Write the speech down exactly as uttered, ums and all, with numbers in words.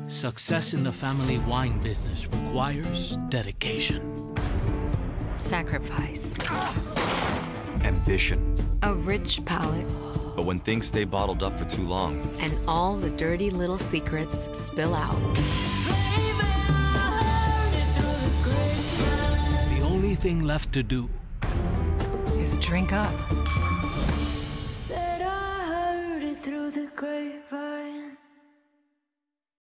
Success in the family wine business requires dedication, sacrifice, ambition, a rich palate, but when things stay bottled up for too long, and all the dirty little secrets spill out. the only thing left to do Is drink up.